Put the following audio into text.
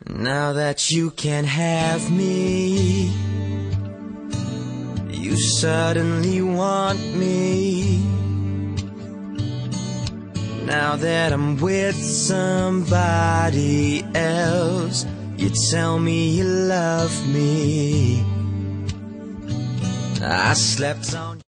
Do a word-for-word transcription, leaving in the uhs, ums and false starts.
Now that you can't have me, you suddenly want me. Now that I'm with somebody else, you tell me you love me. I slept on